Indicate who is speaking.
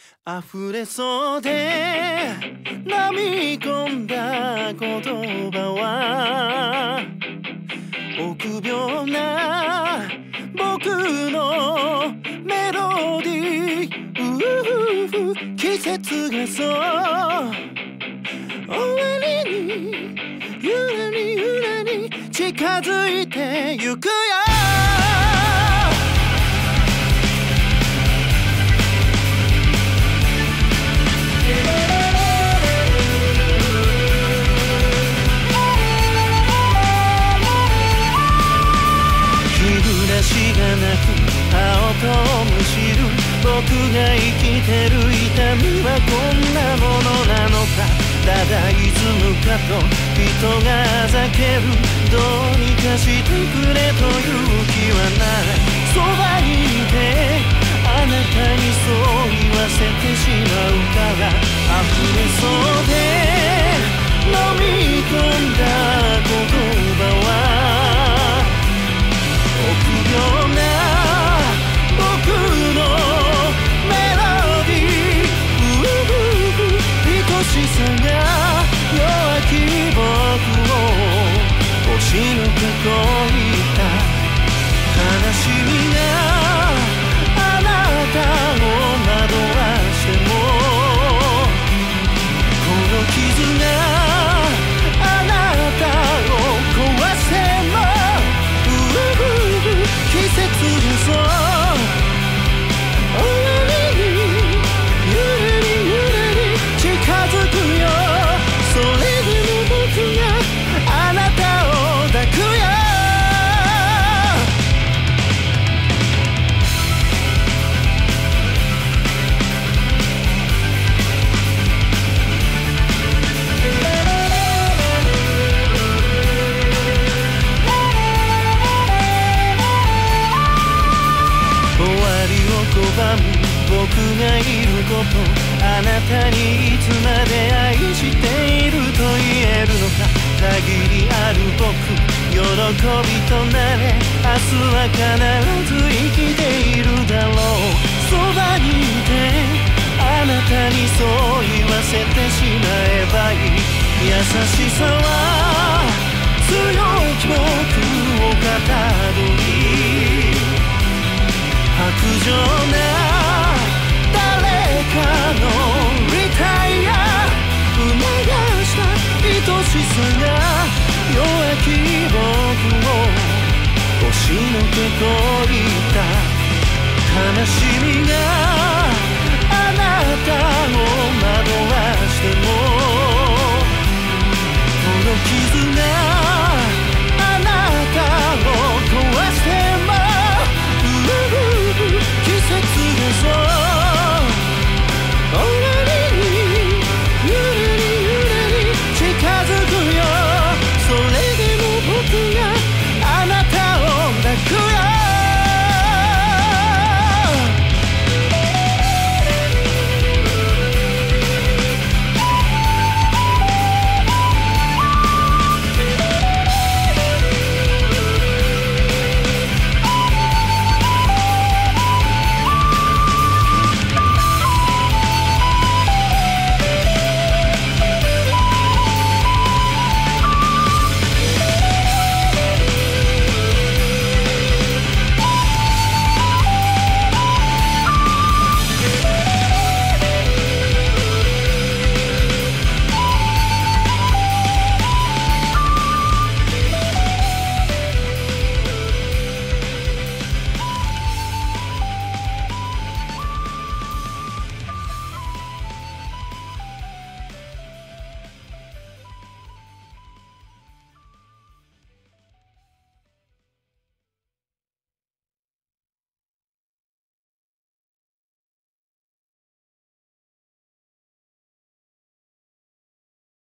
Speaker 1: 溢れそうで飲み込んだ言葉は臆病な僕のメロディー。季節がそう終わりにゆらにゆらに近づいてゆくよ。しがなく青とむしる僕が生きてる痛みはこんなものなのか。ただ歪むかと人があざける。どうにかしてくれという気はない。そばにいてあなたにそう言わせてしまうから。溢れそうで飲み込んだ言葉は臆病な僕のメロディー。愛しさが弱き僕を押し抜けこいた悲しみがあなたを惑わしてもこの傷があなたを壊せも季節がそう終わりにゆらりゆらり近づくよ。それでも僕があなたを抱くよ。拒む僕がいること、あなたにいつまで愛していると言えるのか。限りある僕喜びとなれ。明日は必ず生きているだろう。そばにいてあなたにそう言わせてしまえばいい。優しさは強き僕をかたどり白状な誰かのリタイア促した愛しさが弱き僕を押しのけこいた悲しみが